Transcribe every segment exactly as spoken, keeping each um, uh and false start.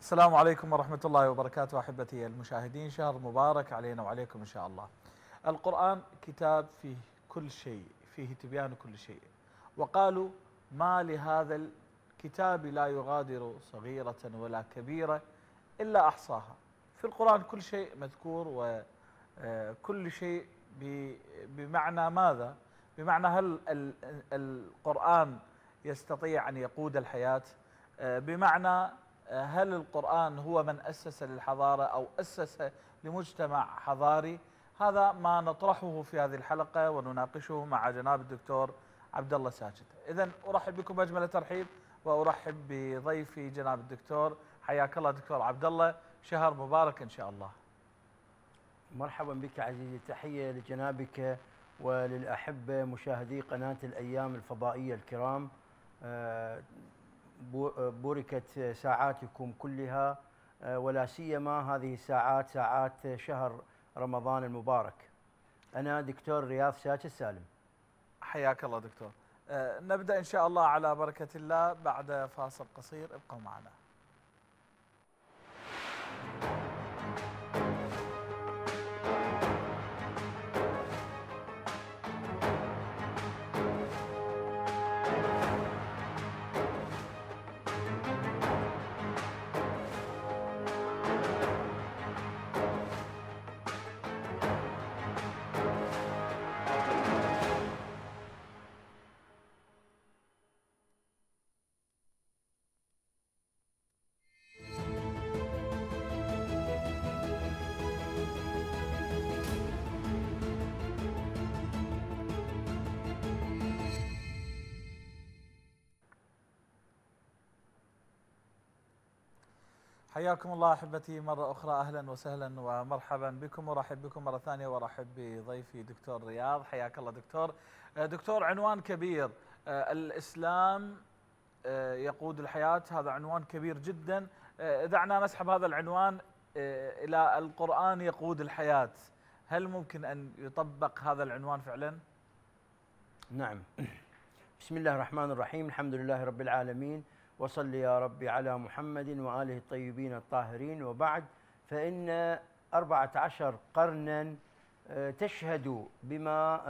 السلام عليكم ورحمة الله وبركاته. أحبتي المشاهدين، شهر مبارك علينا وعليكم إن شاء الله. القرآن كتاب فيه كل شيء، فيه تبيان كل شيء. وقالوا ما لهذا الكتاب لا يغادر صغيرة ولا كبيرة إلا أحصاها. في القرآن كل شيء مذكور، وكل شيء بمعنى ماذا؟ بمعنى هل القرآن يستطيع أن يقود الحياة؟ بمعنى هل القرآن هو من أسس للحضارة أو أسس لمجتمع حضاري؟ هذا ما نطرحه في هذه الحلقة ونناقشه مع جناب الدكتور عبد الله ساجد. إذن أرحب بكم أجمل الترحيب، وأرحب بضيفي جناب الدكتور. حياك الله دكتور عبد الله، شهر مبارك إن شاء الله. مرحبا بك عزيزي، تحية لجنابك وللأحبة مشاهدي قناة الأيام الفضائية الكرام. بوركت ساعاتكم كلها، ولا سيما هذه الساعات ساعات شهر رمضان المبارك. أنا دكتور رياض ساجد سالم. حياك الله دكتور. أه نبدأ إن شاء الله على بركة الله بعد فاصل قصير، ابقوا معنا. حياكم الله أحبتي مرة أخرى، أهلا وسهلا ومرحبا بكم. ورحب بكم مرة ثانية، ورحب بضيفي دكتور رياض. حياك الله دكتور. دكتور، عنوان كبير، الإسلام يقود الحياة، هذا عنوان كبير جدا. دعنا نسحب هذا العنوان إلى القرآن يقود الحياة. هل ممكن أن يطبق هذا العنوان فعلا؟ نعم. بسم الله الرحمن الرحيم، الحمد لله رب العالمين، وصل يا ربي على محمد وآله الطيبين الطاهرين، وبعد، فإن أربعة عشر قرنا تشهد بما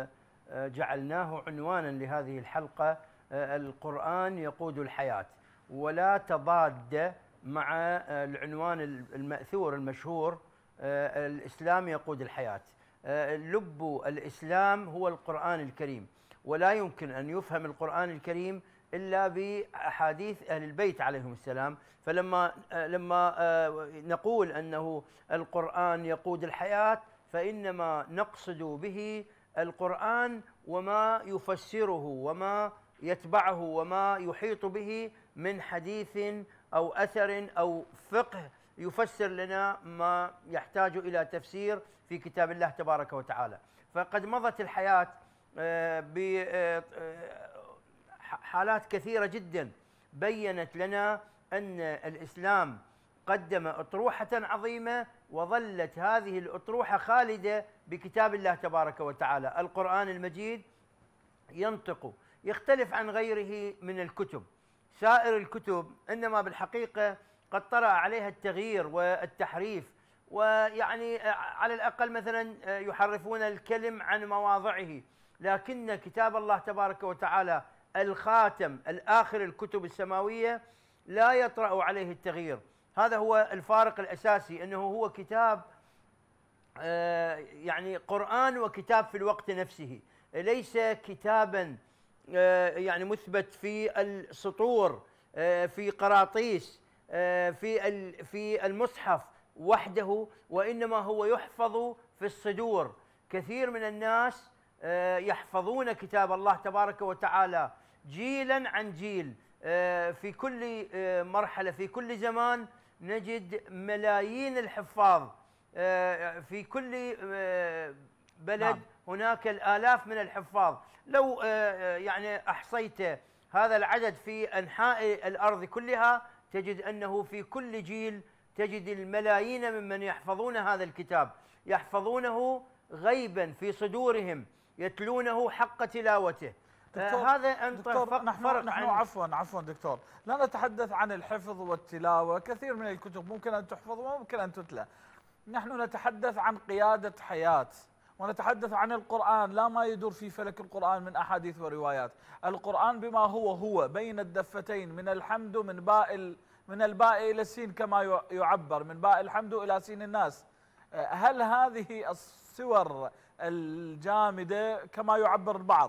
جعلناه عنوانا لهذه الحلقة، القرآن يقود الحياة، ولا تضاد مع العنوان المأثور المشهور الإسلام يقود الحياة. لب الإسلام هو القرآن الكريم، ولا يمكن أن يفهم القرآن الكريم إلا بأحاديث أهل البيت عليهم السلام. فلما لما نقول أنه القرآن يقود الحياة، فإنما نقصد به القرآن وما يفسره وما يتبعه وما يحيط به من حديث أو أثر أو فقه يفسر لنا ما يحتاج إلى تفسير في كتاب الله تبارك وتعالى. فقد مضت الحياة ب حالات كثيرة جدا بيّنت لنا أن الإسلام قدم أطروحة عظيمة، وظلت هذه الأطروحة خالدة بكتاب الله تبارك وتعالى. القرآن المجيد ينطق، يختلف عن غيره من الكتب. سائر الكتب إنما بالحقيقة قد طرأ عليها التغيير والتحريف، ويعني على الأقل مثلا يحرفون الكلم عن مواضعه، لكن كتاب الله تبارك وتعالى الخاتم الآخر الكتب السماوية لا يطرأ عليه التغيير. هذا هو الفارق الأساسي، أنه هو كتاب يعني قرآن وكتاب في الوقت نفسه، ليس كتابا يعني مثبت في السطور في قراطيس في في المصحف وحده، وإنما هو يحفظ في الصدور. كثير من الناس يحفظون كتاب الله تبارك وتعالى جيلا عن جيل، في كل مرحلة في كل زمان نجد ملايين الحفاظ، في كل بلد هناك الآلاف من الحفاظ. لو يعني أحصيت هذا العدد في أنحاء الأرض كلها، تجد أنه في كل جيل تجد الملايين ممن يحفظون هذا الكتاب، يحفظونه غيبا في صدورهم، يتلونه حق تلاوته. دكتور هذا أنت دكتور فرق نحن فرق نحن عن عفوا عفوا دكتور، لا نتحدث عن الحفظ والتلاوة، كثير من الكتب ممكن أن تحفظ وممكن أن تتلى. نحن نتحدث عن قيادة حياة، ونتحدث عن القرآن، لا ما يدور في فلك القرآن من أحاديث وروايات. القرآن بما هو هو بين الدفتين، من الحمد من باء من الباء إلى السين كما يعبر، من باء الحمد إلى سين الناس. هل هذه الصور الجامدة كما يعبر البعض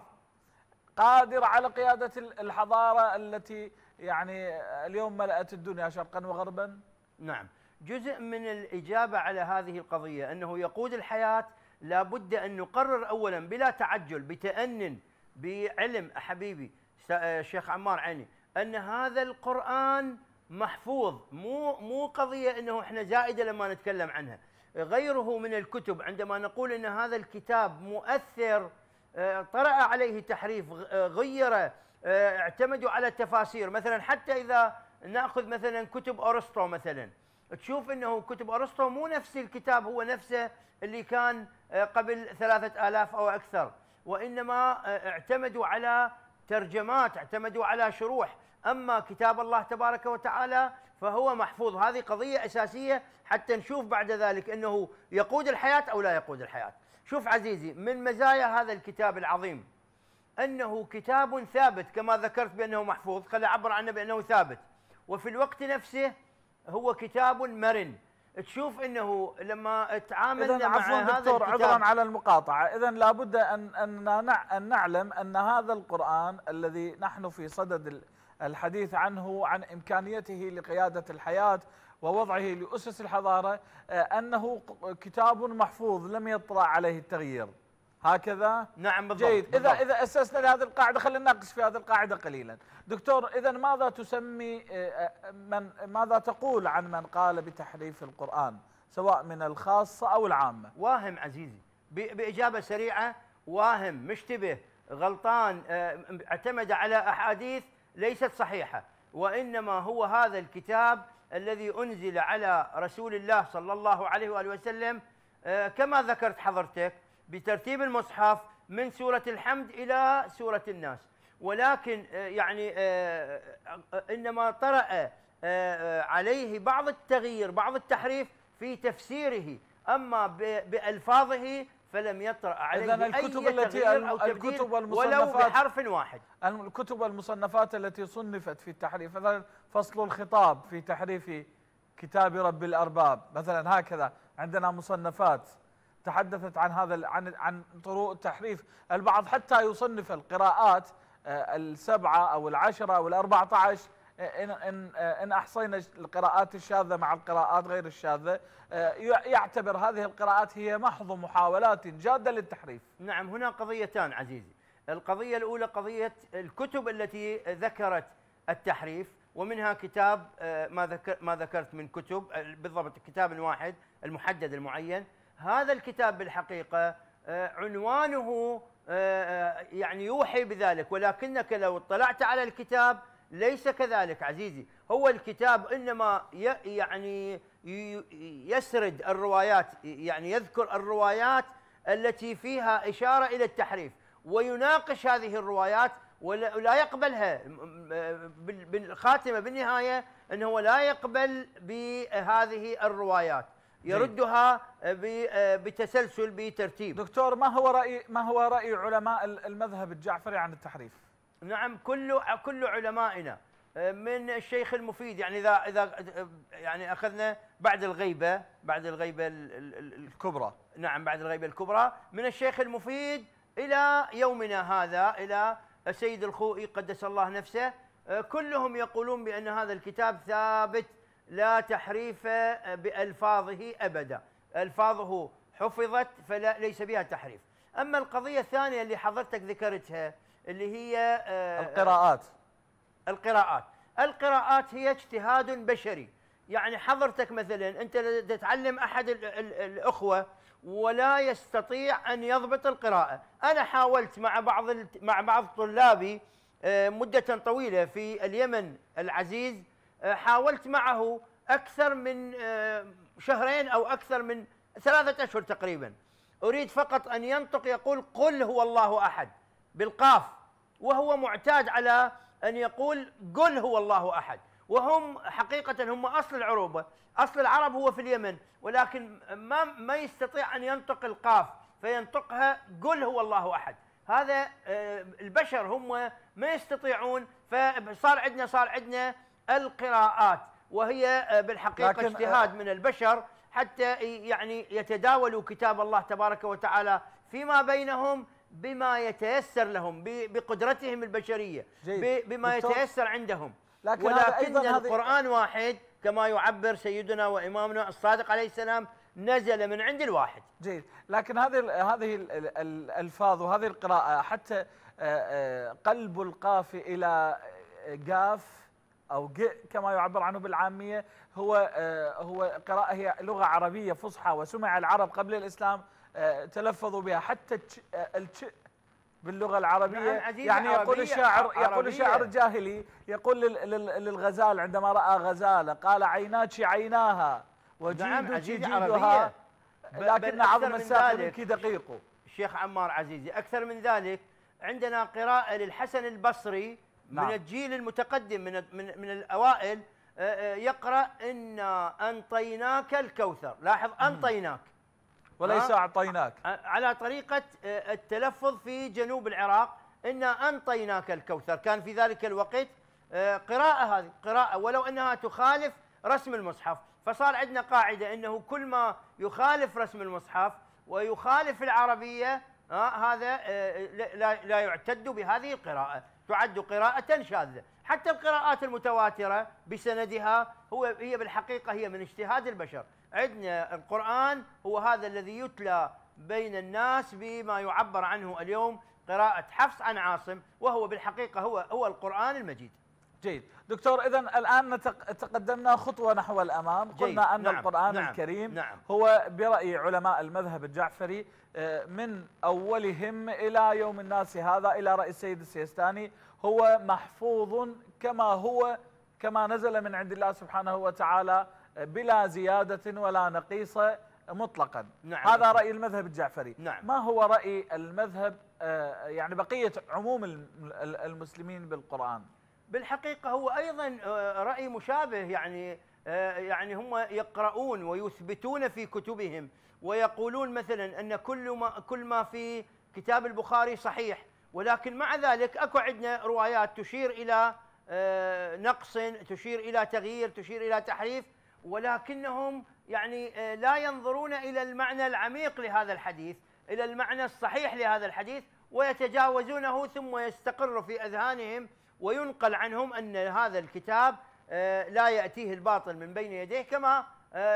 قادرة على قيادة الحضارة التي يعني اليوم ملأت الدنيا شرقا وغربا؟ نعم، جزء من الإجابة على هذه القضية أنه يقود الحياة لابد أن نقرر أولا بلا تعجل بتأنن بعلم حبيبي شيخ عمار عيني أن هذا القرآن محفوظ، مو مو قضية أنه إحنا زائدة لما نتكلم عنها. غيره من الكتب عندما نقول أن هذا الكتاب مؤثر، طرأ عليه تحريف، غير، اعتمدوا على التفاسير. مثلا حتى إذا نأخذ مثلا كتب أرسطو مثلا، تشوف أنه كتب أرسطو مو نفس الكتاب هو نفسه اللي كان قبل ثلاثة آلاف أو أكثر، وإنما اعتمدوا على ترجمات، اعتمدوا على شروح. أما كتاب الله تبارك وتعالى فهو محفوظ. هذه قضية أساسية حتى نشوف بعد ذلك أنه يقود الحياة أو لا يقود الحياة. شوف عزيزي، من مزايا هذا الكتاب العظيم أنه كتاب ثابت كما ذكرت بأنه محفوظ، خلي أعبر عنه بأنه ثابت، وفي الوقت نفسه هو كتاب مرن. تشوف أنه لما تعاملنا مع هذا دكتور الكتاب، عذرا على المقاطعة، إذا لابد أن أن أن نعلم أن هذا القرآن الذي نحن في صدد الحديث عنه، عن إمكانيته لقيادة الحياة ووضعه لأسس الحضارة، أنه كتاب محفوظ لم يطرأ عليه التغيير، هكذا؟ نعم بالضبط. جيد. بالضبط. إذا إذا أسسنا لهذه القاعدة، خلينا نناقش في هذه القاعدة قليلا. دكتور، إذا ماذا تسمي من ماذا تقول عن من قال بتحريف القرآن سواء من الخاصة أو العامة؟ واهم عزيزي، بإجابة سريعة، واهم، مشتبه، غلطان، اعتمد على أحاديث ليست صحيحة، وإنما هو هذا الكتاب الذي أنزل على رسول الله صلى الله عليه وآله وسلم كما ذكرت حضرتك بترتيب المصحف من سورة الحمد إلى سورة الناس، ولكن يعني إنما طرأ عليه بعض التغيير، بعض التحريف في تفسيره، أما بألفاظه فلم يطرأ عليه إذن الكتب أي التي تغيير أو الكتب تبديل والمصنفات ولو بحرف واحد. الكتب والمصنفات التي صنفت في التحريف، مثلا فصل الخطاب في تحريف كتاب رب الأرباب مثلا، هكذا عندنا مصنفات تحدثت عن هذا، عن عن طرق التحريف. البعض حتى يصنف القراءات السبعة أو العشرة أو الأربعة عشر، إن إن إن أحصينا القراءات الشاذة مع القراءات غير الشاذة، يعتبر هذه القراءات هي محض محاولات جادة للتحريف. نعم، هنا قضيتان عزيزي. القضية الأولى قضية الكتب التي ذكرت التحريف، ومنها كتاب ما ذكر ما ذكرت من كتب، بالضبط كتاب واحد المحدد المعين. هذا الكتاب بالحقيقة عنوانه يعني يوحي بذلك، ولكنك لو اطلعت على الكتاب ليس كذلك عزيزي. هو الكتاب إنما يعني يسرد الروايات، يعني يذكر الروايات التي فيها إشارة إلى التحريف، ويناقش هذه الروايات ولا يقبلها. بالخاتمة بالنهاية أنه لا يقبل بهذه الروايات، يردها بتسلسل بترتيب. دكتور، ما هو رأي ما هو رأي علماء المذهب الجعفري عن التحريف؟ نعم، كل كل علمائنا من الشيخ المفيد، يعني اذا اذا يعني اخذنا بعد الغيبه بعد الغيبه الكبرى، نعم بعد الغيبه الكبرى، من الشيخ المفيد الى يومنا هذا الى السيد الخوئي قدس الله نفسه، كلهم يقولون بان هذا الكتاب ثابت لا تحريف بألفاظه أبدا، ألفاظه حفظت فلا ليس بها تحريف. أما القضية الثانية اللي حضرتك ذكرتها اللي هي القراءات القراءات القراءات هي اجتهاد بشري. يعني حضرتك مثلا أنت تتعلم أحد الأخوة ولا يستطيع أن يضبط القراءة. أنا حاولت مع بعض مع بعض طلابي مدة طويلة في اليمن العزيز، حاولت معه أكثر من شهرين أو أكثر من ثلاثة أشهر تقريبا، أريد فقط أن ينطق يقول قل هو الله أحد بالقاف، وهو معتاد على أن يقول قل هو الله أحد، وهم حقيقة هم أصل العروبة، أصل العرب هو في اليمن، ولكن ما ما يستطيع أن ينطق القاف فينطقها قل هو الله أحد. هذا البشر هم ما يستطيعون، فصار عندنا صار عندنا القراءات، وهي بالحقيقة اجتهاد من البشر حتى يعني يتداولوا كتاب الله تبارك وتعالى فيما بينهم بما يتيسر لهم بقدرتهم البشرية، بما يتيسر عندهم. لكن ولكن القرآن واحد كما يعبر سيدنا وإمامنا الصادق عليه السلام، نزل من عند الواحد. جيد، لكن هذه هذه الألفاظ وهذه القراءة حتى قلب القاف إلى قاف أو ق كما يعبر عنه بالعامية، هو هو قراءة هي لغة عربية فصحى، وسمع العرب قبل الإسلام تلفظوا بها، حتى التش باللغة العربية. نعم، يعني يقول الشاعر يقول الشاعر الجاهلي يقول للغزال عندما رأى غزالة قال عيناك عيناها وجيدك جيدها لكن عظم الساق منك دقيق. الشيخ عمار عزيزي، أكثر من ذلك عندنا قراءة للحسن البصري نعم. من الجيل المتقدم من من من الأوائل، يقرأ إنا أنطيناك الكوثر. لاحظ أنطيناك وليس أعطيناك، على طريقة التلفظ في جنوب العراق، إنا أنطيناك الكوثر. كان في ذلك الوقت قراءة، هذه قراءة ولو أنها تخالف رسم المصحف، فصار عندنا قاعدة أنه كل ما يخالف رسم المصحف ويخالف العربية هذا لا لا يعتد بهذه القراءة، تعد قراءة شاذة. حتى القراءات المتواترة بسندها هو هي بالحقيقة هي من اجتهاد البشر. عندنا القرآن هو هذا الذي يتلى بين الناس بما يعبر عنه اليوم قراءة حفص عن عاصم، وهو بالحقيقة هو هو القرآن المجيد. جيد دكتور، إذن الآن تقدمنا خطوة نحو الأمام. قلنا أن نعم القرآن نعم الكريم نعم هو برأي علماء المذهب الجعفري من أولهم إلى يوم الناس هذا إلى رأي السيد السيستاني هو محفوظ كما هو كما نزل من عند الله سبحانه وتعالى بلا زيادة ولا نقيص مطلقا. نعم هذا رأي المذهب الجعفري. نعم. ما هو رأي المذهب يعني بقية عموم المسلمين بالقرآن؟ بالحقيقة هو أيضا رأي مشابه، يعني يعني هم يقرؤون ويثبتون في كتبهم ويقولون مثلا أن كل ما كل ما في كتاب البخاري صحيح، ولكن مع ذلك اكو عندنا روايات تشير إلى نقص، تشير إلى تغيير، تشير إلى تحريف، ولكنهم يعني لا ينظرون إلى المعنى العميق لهذا الحديث، إلى المعنى الصحيح لهذا الحديث، ويتجاوزونه ثم يستقر في أذهانهم وينقل عنهم أن هذا الكتاب لا يأتيه الباطل من بين يديه، كما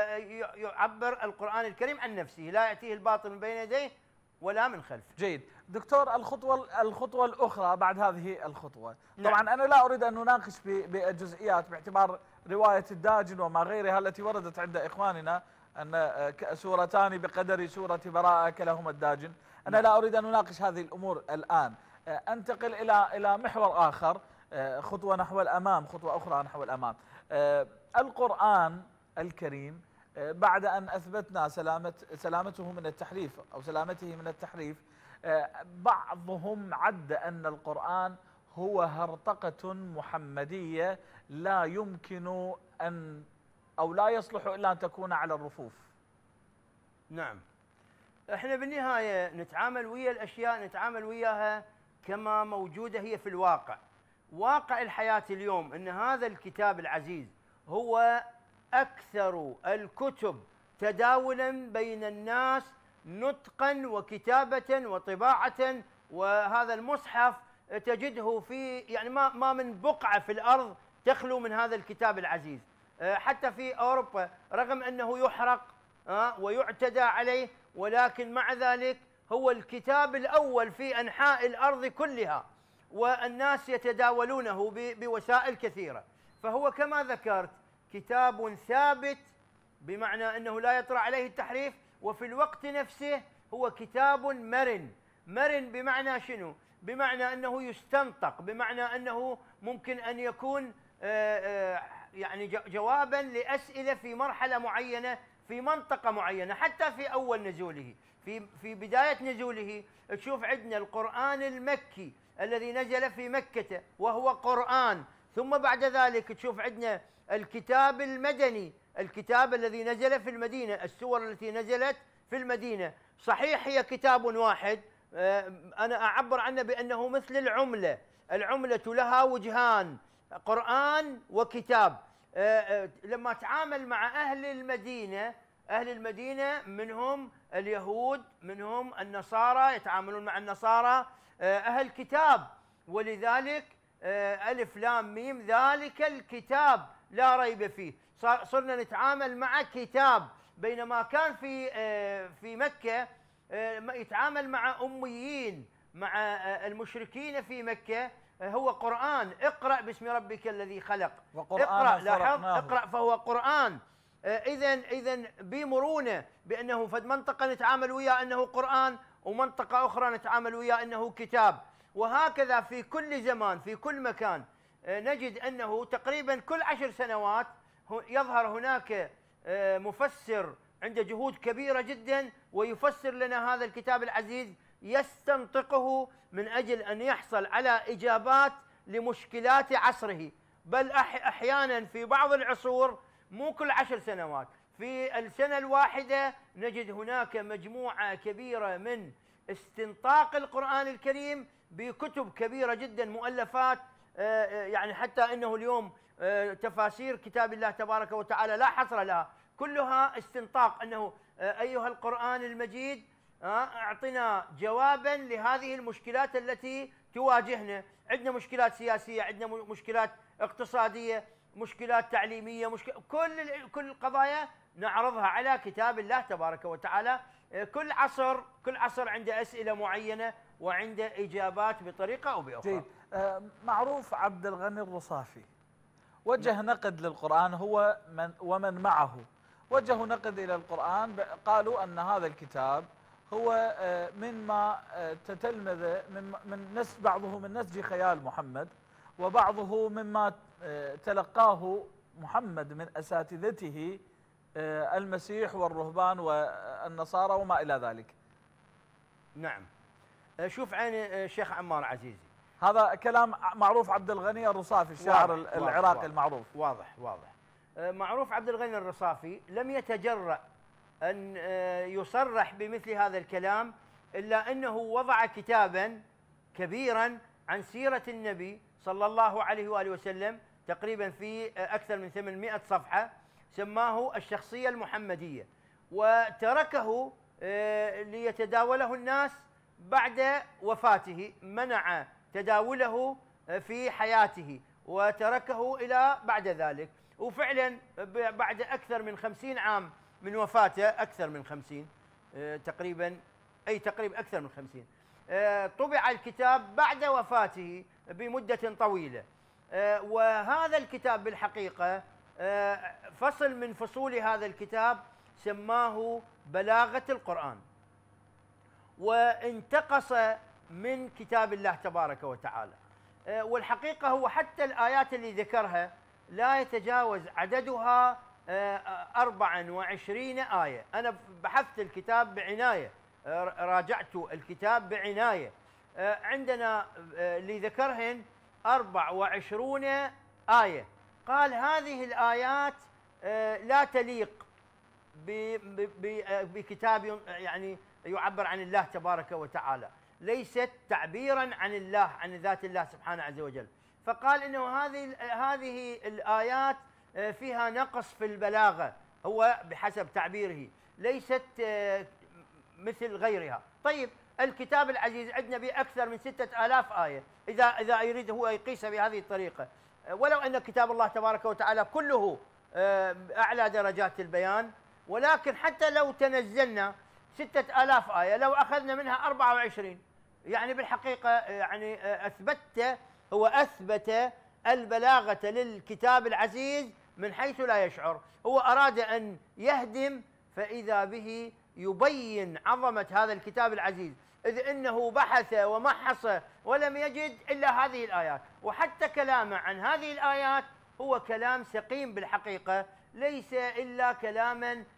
يعبر القرآن الكريم عن نفسه، لا يأتيه الباطل من بين يديه ولا من خلفه. جيد دكتور، الخطوة الخطوة الأخرى بعد هذه الخطوة، نعم. طبعا أنا لا أريد أن نناقش بالجزئيات باعتبار رواية الداجن وما غيرها التي وردت عند إخواننا أن سورتان بقدر سورة براءة كلهما الداجن. أنا نعم. لا أريد أن نناقش هذه الأمور الآن، أنتقل إلى إلى محور آخر، خطوة نحو الأمام، خطوة أخرى نحو الأمام. القرآن الكريم بعد أن أثبتنا سلامة سلامته من التحريف أو سلامته من التحريف، بعضهم عد أن القرآن هو هرطقة محمدية لا يمكن أن أو لا يصلح إلا أن تكون على الرفوف. نعم، احنا بالنهاية نتعامل ويا الأشياء، نتعامل وياها كما موجودة هي في الواقع. واقع الحياة اليوم أن هذا الكتاب العزيز هو أكثر الكتب تداولا بين الناس نطقا وكتابة وطباعة، وهذا المصحف تجده في يعني ما ما من بقعة في الأرض تخلو من هذا الكتاب العزيز. حتى في أوروبا رغم أنه يحرق ويعتدى عليه، ولكن مع ذلك هو الكتاب الأول في أنحاء الأرض كلها، والناس يتداولونه بوسائل كثيرة. فهو كما ذكرت كتاب ثابت بمعنى أنه لا يطرأ عليه التحريف، وفي الوقت نفسه هو كتاب مرن. مرن بمعنى شنو؟ بمعنى أنه يستنطق، بمعنى أنه ممكن أن يكون يعني جوابا لأسئلة في مرحلة معينة في منطقة معينة، حتى في أول نزوله، في في بداية نزوله تشوف عندنا القرآن المكي الذي نزل في مكة وهو قرآن، ثم بعد ذلك تشوف عندنا الكتاب المدني، الكتاب الذي نزل في المدينة، السور التي نزلت في المدينة. صحيح هي كتاب واحد، أنا أعبر عنه بأنه مثل العملة، العملة لها وجهان، قرآن وكتاب. لما تعامل مع أهل المدينة، أهل المدينة منهم اليهود، منهم النصارى، يتعاملون مع النصارى أهل كتاب، ولذلك ألف لام ميم ذلك الكتاب لا ريب فيه، صرنا نتعامل مع كتاب. بينما كان في في مكة يتعامل مع أميين، مع المشركين في مكة، هو قرآن، اقرأ باسم ربك الذي خلق، اقرأ، لاحظ، اقرأ فهو قرآن. إذا إذا بمرونة بأنه فد منطقة نتعامل وياه أنه قرآن، ومنطقة أخرى نتعامل وياه أنه كتاب، وهكذا في كل زمان في كل مكان. نجد أنه تقريبا كل عشر سنوات يظهر هناك مفسر عنده جهود كبيرة جدا ويفسر لنا هذا الكتاب العزيز، يستنطقه من أجل أن يحصل على إجابات لمشكلات عصره، بل أحيانا في بعض العصور مو كل عشر سنوات، في السنة الواحدة نجد هناك مجموعة كبيرة من استنطاق القرآن الكريم بكتب كبيرة جدا، مؤلفات، يعني حتى أنه اليوم تفاسير كتاب الله تبارك وتعالى لا حصر لها، كلها استنطاق، أنه أيها القرآن المجيد أعطنا جوابا لهذه المشكلات التي تواجهنا. عندنا مشكلات سياسية، عندنا مشكلات اقتصادية، مشكلات تعليمية، مشكلة كل كل القضايا نعرضها على كتاب الله تبارك وتعالى. كل عصر كل عصر عنده أسئلة معينة وعنده إجابات بطريقة أو بأخرى. جيد. معروف عبد الغني الرصافي وجه نقد للقرآن، هو من ومن معه وجهوا نقد إلى القرآن، قالوا أن هذا الكتاب هو مما تتلمذ من من نسج، بعضه من نسج خيال محمد، وبعضه مما تلقاه محمد من أساتذته المسيح والرهبان والنصارى وما إلى ذلك. نعم. شوف عين الشيخ عمار عزيزي، هذا كلام معروف عبد الغني الرصافي الشاعر واضح العراقي واضح المعروف. واضح واضح معروف عبد الغني الرصافي لم يتجرأ أن يصرح بمثل هذا الكلام، إلا أنه وضع كتابا كبيرا عن سيرة النبي صلى الله عليه وآله وسلم، تقريبا في أكثر من ثمانمائة صفحة، سماه الشخصية المحمدية، وتركه ليتداوله الناس بعد وفاته، منع تداوله في حياته وتركه إلى بعد ذلك. وفعلا بعد أكثر من خمسين عام من وفاته، أكثر من خمسين تقريبا، أي تقريبا أكثر من خمسين، طبع الكتاب بعد وفاته بمدة طويلة. وهذا الكتاب بالحقيقة فصل من فصول هذا الكتاب سماه بلاغة القرآن، وانتقص من كتاب الله تبارك وتعالى. والحقيقة هو حتى الآيات اللي ذكرها لا يتجاوز عددها أربعة وعشرين آية. أنا بحثت الكتاب بعناية، راجعت الكتاب بعناية، عندنا اللي ذكرهن أربع وعشرون آية. قال هذه الآيات لا تليق بكتاب يعني يعبر عن الله تبارك وتعالى، ليست تعبيرا عن الله، عن ذات الله سبحانه عز وجل. فقال إنه هذه هذه الآيات فيها نقص في البلاغة، هو بحسب تعبيره ليست مثل غيرها. طيب الكتاب العزيز عندنا بأكثر من ستة آلاف آية، إذا إذا يريد هو يقيس بهذه الطريقة، ولو أن كتاب الله تبارك وتعالى كله أعلى درجات البيان، ولكن حتى لو تنزلنا ستة آلاف آية، لو أخذنا منها أربعة وعشرين، يعني بالحقيقة يعني أثبت، هو أثبت البلاغة للكتاب العزيز من حيث لا يشعر. هو أراد أن يهدم، فإذا به يبين عظمة هذا الكتاب العزيز، إذ إنه بحث ومحص ولم يجد إلا هذه الآيات. وحتى كلامه عن هذه الآيات هو كلام سقيم بالحقيقة، ليس إلا كلاما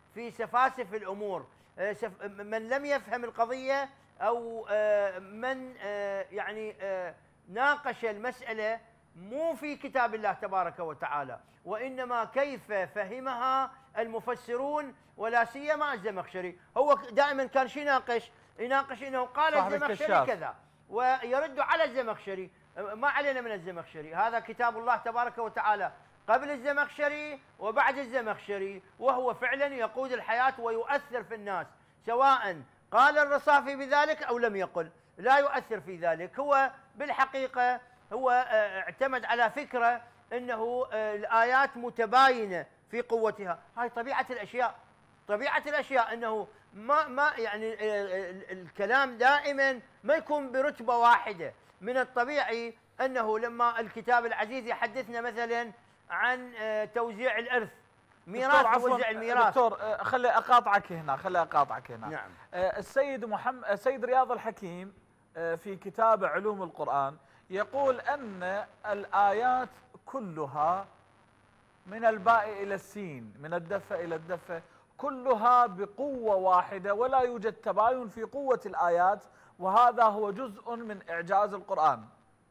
في سفاسف الأمور. من لم يفهم القضية أو من يعني ناقش المسألة مو في كتاب الله تبارك وتعالى، وإنما كيف فهمها المفسرون ولا سيما الزمخشري. هو دائما كان شو يناقش؟ يناقش انه قال الزمخشري كذا ويرد على الزمخشري. ما علينا من الزمخشري، هذا كتاب الله تبارك وتعالى قبل الزمخشري وبعد الزمخشري، وهو فعلا يقود الحياة ويؤثر في الناس، سواء قال الرصافي بذلك أو لم يقل، لا يؤثر في ذلك. هو بالحقيقة هو اعتمد على فكرة أنه الآيات متباينة في قوتها. هاي طبيعة الأشياء، طبيعة الأشياء أنه ما ما يعني الكلام دائما ما يكون برتبة واحدة. من الطبيعي أنه لما الكتاب العزيز يحدثنا مثلا عن توزيع الإرث، ميراث توزيع الميراث. دكتور خلي أقاطعك هنا، خلي أقاطعك هنا. نعم. السيد محمد السيد رياض الحكيم في كتاب علوم القرآن يقول أن الآيات كلها من الباء إلى السين، من الدفة إلى الدفة، كلها بقوة واحدة ولا يوجد تباين في قوة الآيات، وهذا هو جزء من إعجاز القرآن.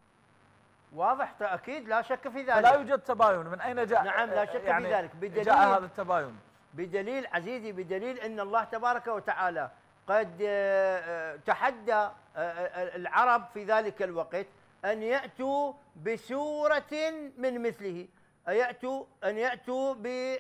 واضح، أكيد لا شك في ذلك. لا يوجد تباين، من أين جاء؟ نعم لا شك يعني في ذلك. بدليل جاء هذا التباين؟ بدليل عزيزي، بدليل أن الله تبارك وتعالى قد تحدى العرب في ذلك الوقت أن يأتوا بسورة من مثله، يأتوا أن يأتوا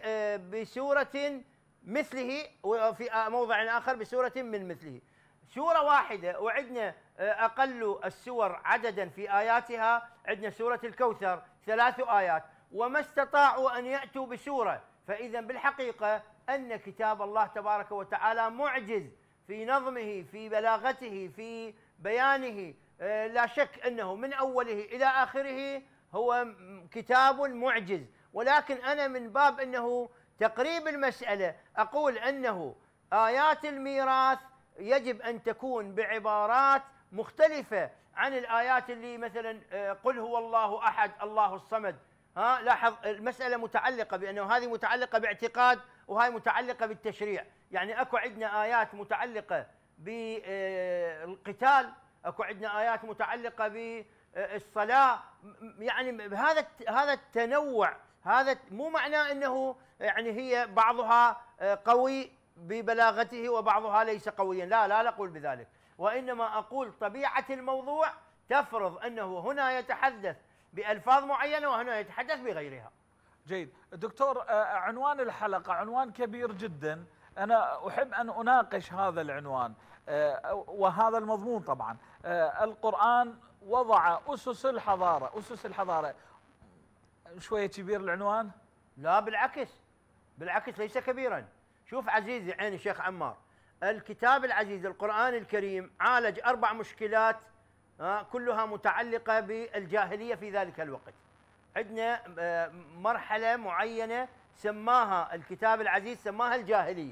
بسورة مثله، وفي موضع آخر بسورة من مثله. سورة واحدة، وعندنا أقل السور عددا في آياتها عندنا سورة الكوثر ثلاث آيات، وما استطاعوا أن يأتوا بسورة. فإذا بالحقيقة أن كتاب الله تبارك وتعالى معجز في نظمه، في بلاغته، في بيانه. لا شك أنه من أوله إلى آخره هو كتاب معجز، ولكن أنا من باب أنه تقريب المسألة أقول أنه آيات الميراث يجب أن تكون بعبارات مختلفة عن الآيات اللي مثلا قل هو الله أحد الله الصمد. ها لاحظ المسألة متعلقة بأنه هذه متعلقة باعتقاد وهي متعلقة بالتشريع. يعني أكو عندنا آيات متعلقة بالقتال، أكو عندنا آيات متعلقة بالصلاة. يعني هذا هذا التنوع، هذا مو معناه أنه يعني هي بعضها قوي ببلاغته وبعضها ليس قويا، لا لا نقول بذلك، وإنما أقول طبيعة الموضوع تفرض أنه هنا يتحدث بألفاظ معينة وهنا يتحدث بغيرها. جيد دكتور، عنوان الحلقة عنوان كبير جدا، أنا أحب أن أناقش هذا العنوان وهذا المضمون. طبعا القرآن وضع أسس الحضارة، أسس الحضارة. شوية كبير العنوان؟ لا بالعكس، بالعكس ليس كبيرا. شوف عزيزي عيني شيخ عمار، الكتاب العزيز القرآن الكريم عالج أربع مشكلات كلها متعلقة بالجاهلية في ذلك الوقت. عندنا مرحلة معينة سماها الكتاب العزيز سماها الجاهلية،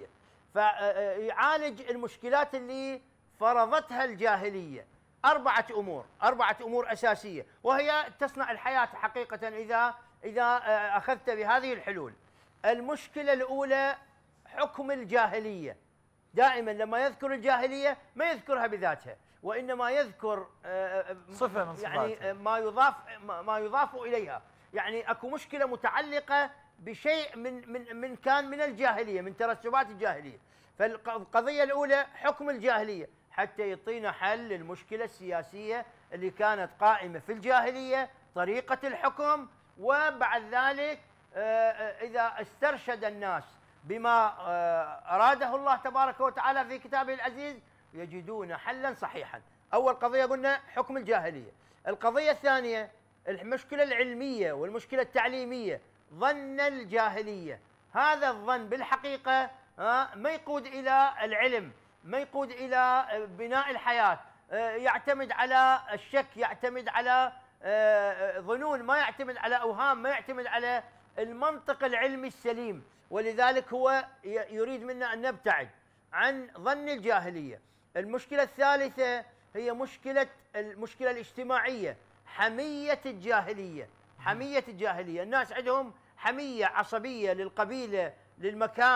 فيعالج المشكلات اللي فرضتها الجاهلية. أربعة أمور، أربعة أمور أساسية، وهي تصنع الحياة حقيقة إذا إذا أخذت بهذه الحلول. المشكلة الأولى حكم الجاهلية. دائما لما يذكر الجاهلية ما يذكرها بذاتها، وإنما يذكر صفة من يعني ما يضاف ما يضاف إليها. يعني أكو مشكلة متعلقة بشيء من من من كان من الجاهلية، من ترسبات الجاهلية. فالقضية الأولى حكم الجاهلية حتى يعطينا حل للمشكلة السياسية اللي كانت قائمة في الجاهلية، طريقة الحكم. وبعد ذلك إذا استرشد الناس بما أراده الله تبارك وتعالى في كتابه العزيز يجدون حلا صحيحا. أول قضية قلنا حكم الجاهلية. القضية الثانية المشكلة العلمية والمشكلة التعليمية، ظن الجاهلية. هذا الظن بالحقيقة ما يقود إلى العلم، ما يقود إلى بناء الحياة، يعتمد على الشك، يعتمد على ظنون، ما يعتمد على أوهام، ما يعتمد على المنطق العلمي السليم. ولذلك هو يريد منا أن نبتعد عن ظن الجاهلية. المشكلة الثالثة هي مشكلة المشكلة الاجتماعية، حمية الجاهلية. حمية الجاهلية، الناس عندهم حمية عصبية للقبيلة، للمكان،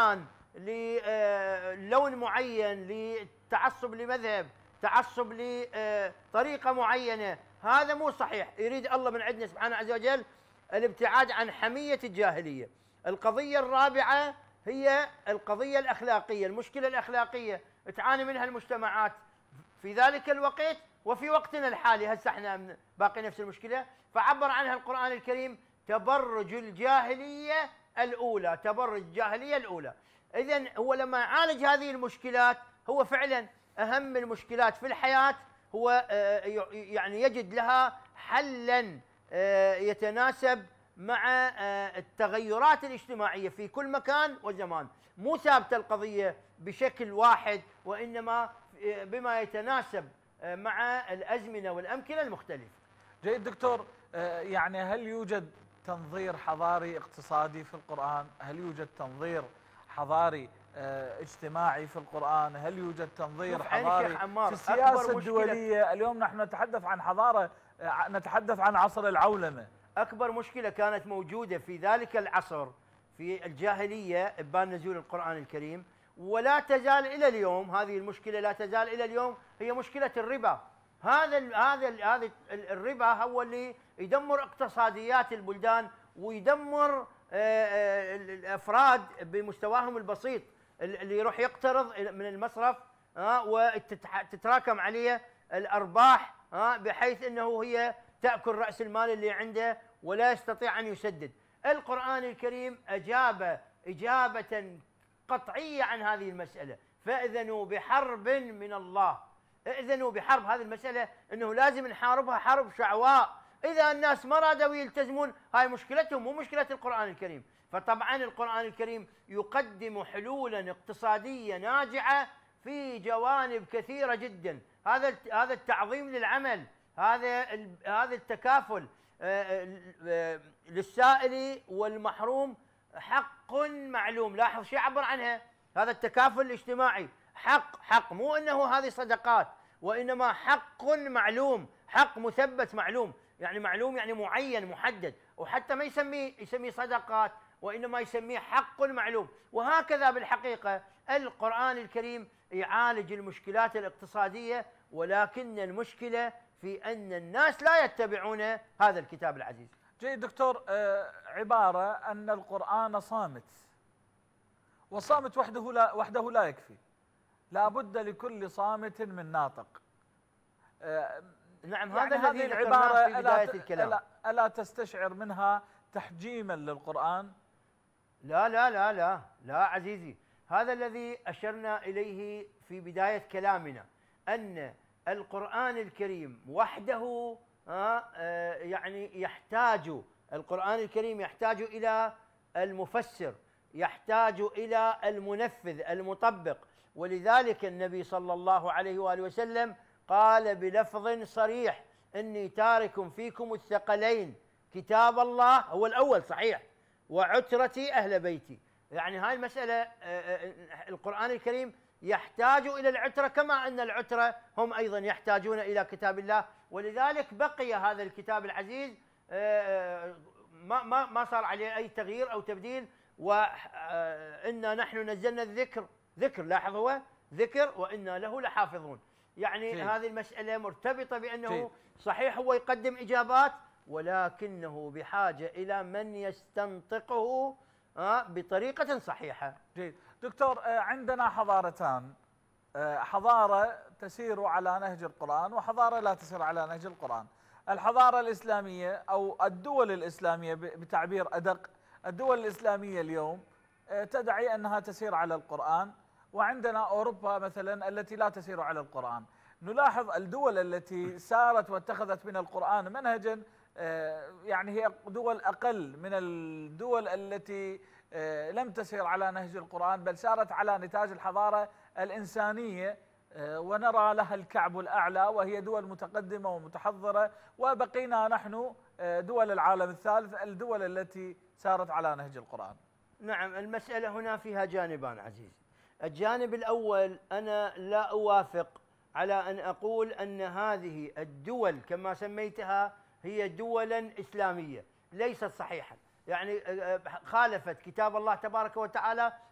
للون معين، لتعصب لمذهب، تعصب لطريقة معينة، هذا مو صحيح. يريد الله من عندنا سبحانه عز وجل الابتعاد عن حمية الجاهلية. القضية الرابعة هي القضية الأخلاقية، المشكلة الأخلاقية تعاني منها المجتمعات في ذلك الوقت وفي وقتنا الحالي. هسه احنا باقي نفس المشكلة، فعبر عنها القرآن الكريم تبرج الجاهلية الأولى، تبرج الجاهلية الأولى. إذن هو لما يعالج هذه المشكلات، هو فعلا أهم المشكلات في الحياة، هو يعني يجد لها حلا يتناسب مع التغيرات الاجتماعية في كل مكان وزمان، مو ثابتة القضية بشكل واحد، وإنما بما يتناسب مع الأزمنة والأمكنة المختلفة. جيد دكتور، يعني هل يوجد تنظير حضاري اقتصادي في القرآن؟ هل يوجد تنظير حضاري اجتماعي في القرآن؟ هل يوجد تنظير حضاري في السياسة الدولية؟ اليوم نحن نتحدث عن حضارة، نتحدث عن عصر العولمة. أكبر مشكلة كانت موجودة في ذلك العصر في الجاهلية إبان نزول القرآن الكريم، ولا تزال إلى اليوم هذه المشكلة، لا تزال إلى اليوم، هي مشكلة الربا. هذا هذا هذا الربا هو اللي يدمر اقتصاديات البلدان ويدمر الأفراد بمستواهم البسيط، اللي يروح يقترض من المصرف وتتراكم عليه الأرباح بحيث أنه هي تأكل رأس المال اللي عنده ولا يستطيع أن يسدد. القرآن الكريم أجاب إجابة قطعية عن هذه المسألة، فأذنوا بحرب من الله. ائذنوا بحرب، هذه المسألة أنه لازم نحاربها حرب شعواء. إذا الناس ما رادوا يلتزمون، هاي مشكلتهم مو مشكلة القرآن الكريم. فطبعا القرآن الكريم يقدم حلولا اقتصادية ناجعة في جوانب كثيرة جدا. هذا هذا التعظيم للعمل، هذا هذا التكافل للسائل والمحروم حق معلوم. لاحظ شيء عبر عنها، هذا التكافل الاجتماعي حق، حق مو انه هذه صدقات، وانما حق معلوم، حق مثبت معلوم، يعني معلوم يعني معين محدد، وحتى ما يسميه يسميه صدقات، وانما يسميه حق معلوم. وهكذا بالحقيقة القرآن الكريم يعالج المشكلات الاقتصادية، ولكن المشكلة في أن الناس لا يتبعون هذا الكتاب العزيز. جيد دكتور، عبارة أن القرآن صامت، والصامت وحده لا وحده لا يكفي، لا بد لكل صامت من ناطق. نعم، يعني هذا هذه الذي العبارة في بداية ألا, الكلام. ألا, ألا تستشعر منها تحجيما للقرآن؟ لا لا لا لا لا عزيزي، هذا الذي أشرنا إليه في بداية كلامنا، أن القرآن الكريم وحده يعني يحتاج، القرآن الكريم يحتاج إلى المفسر، يحتاج إلى المنفذ المطبق. ولذلك النبي صلى الله عليه وآله وسلم قال بلفظ صريح: إني تارك فيكم الثقلين، كتاب الله هو الأول صحيح، وعترتي أهل بيتي. يعني هاي المسألة القرآن الكريم يحتاج إلى العترة، كما أن العترة هم أيضا يحتاجون إلى كتاب الله. ولذلك بقي هذا الكتاب العزيز ما ما ما صار عليه أي تغيير أو تبديل. وإنا نحن نزلنا الذكر، ذكر، لاحظ هو ذكر، وإنا له لحافظون. يعني جيد. هذه المسألة مرتبطة بأنه جيد. صحيح هو يقدم إجابات، ولكنه بحاجة إلى من يستنطقه بطريقة صحيحة. جيد دكتور، عندنا حضارتان، حضارة تسير على نهج القرآن وحضارة لا تسير على نهج القرآن. الحضارة الإسلامية أو الدول الإسلامية بتعبير أدق، الدول الإسلامية اليوم تدعي أنها تسير على القرآن، وعندنا أوروبا مثلا التي لا تسير على القرآن. نلاحظ الدول التي سارت واتخذت من القرآن منهجا، يعني هي دول أقل من الدول التي لم تسير على نهج القرآن، بل سارت على نتاج الحضارة الإنسانية، ونرى لها الكعب الأعلى، وهي دول متقدمة ومتحضرة، وبقينا نحن دول العالم الثالث الدول التي سارت على نهج القرآن. نعم، المسألة هنا فيها جانبان عزيزي. الجانب الأول، أنا لا أوافق على أن أقول أن هذه الدول كما سميتها هي دولا إسلامية، ليست صحيحة. يعني خالفت كتاب الله تبارك وتعالى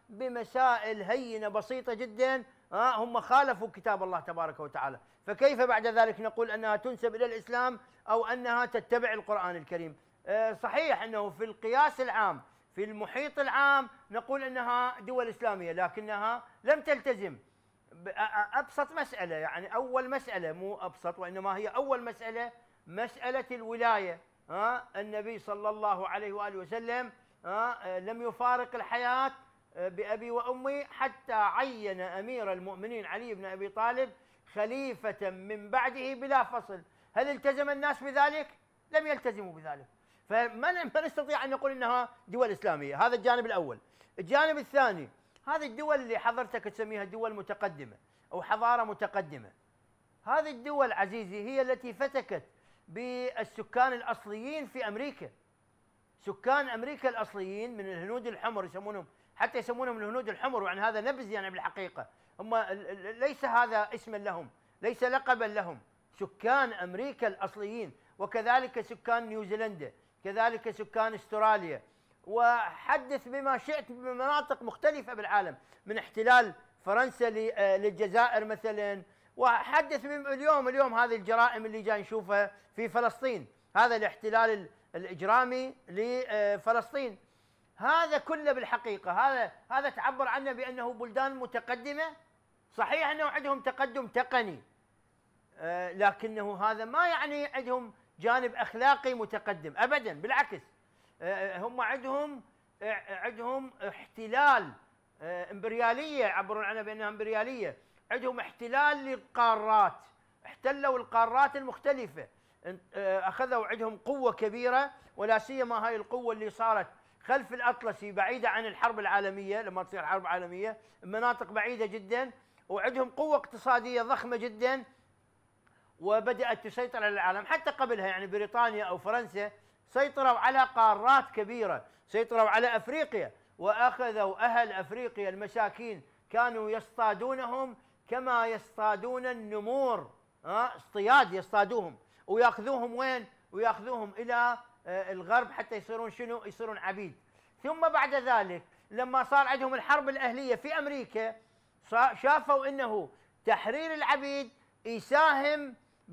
بمسائل هينة بسيطة جدا هم خالفوا كتاب الله تبارك وتعالى، فكيف بعد ذلك نقول أنها تنسب إلى الإسلام أو أنها تتبع القرآن الكريم؟ صحيح أنه في القياس العام في المحيط العام نقول أنها دول إسلامية، لكنها لم تلتزم أبسط مسألة، يعني أول مسألة، مو أبسط وإنما هي أول مسألة، مسألة الولاية. ها النبي صلى الله عليه وآله وسلم ها لم يفارق الحياة بأبي وأمي حتى عين أمير المؤمنين علي بن أبي طالب خليفة من بعده بلا فصل. هل التزم الناس بذلك؟ لم يلتزموا بذلك. فما نستطيع أن نقول أنها دول إسلامية. هذا الجانب الأول. الجانب الثاني، هذه الدول اللي حضرتك تسميها دول متقدمة أو حضارة متقدمة، هذه الدول عزيزي هي التي فتكت بالسكان الأصليين في أمريكا. سكان أمريكا الأصليين من الهنود الحمر يسمونهم، حتى يسمونهم الهنود الحمر، يعني هذا نبذ يعني بالحقيقة، هم ليس هذا اسما لهم، ليس لقبا لهم، سكان أمريكا الأصليين، وكذلك سكان نيوزيلندا، كذلك سكان استراليا، وحدث بما شئت بمناطق مختلفة بالعالم، من احتلال فرنسا للجزائر مثلا، وحدث اليوم اليوم هذه الجرائم اللي جاي نشوفها في فلسطين، هذا الاحتلال الإجرامي لفلسطين، هذا كله بالحقيقة هذا هذا تعبر عنه بأنه بلدان متقدمة. صحيح أنه عندهم تقدم تقني، لكنه هذا ما يعني عندهم جانب أخلاقي متقدم أبدا، بالعكس هم عندهم عندهم احتلال امبريالية، يعبرون عنها بأنها امبريالية، عندهم احتلال للقارات، احتلوا القارات المختلفة، أخذوا عندهم قوة كبيرة، ولا سيما هاي القوة اللي صارت خلف الأطلسي بعيدة عن الحرب العالمية، لما تصير حرب عالمية مناطق بعيدة جدا، وعندهم قوة اقتصادية ضخمة جدا، وبدأت تسيطر على العالم. حتى قبلها يعني بريطانيا أو فرنسا سيطروا على قارات كبيرة، سيطروا على أفريقيا، وأخذوا أهل أفريقيا المساكين كانوا يصطادونهم كما يصطادون النمور، ها اصطياد يصطادوهم وياخذوهم وين؟ وياخذوهم إلى الغرب حتى يصيرون شنو؟ يصيرون عبيد. ثم بعد ذلك لما صار عندهم الحرب الأهلية في أمريكا شافوا أنه تحرير العبيد يساهم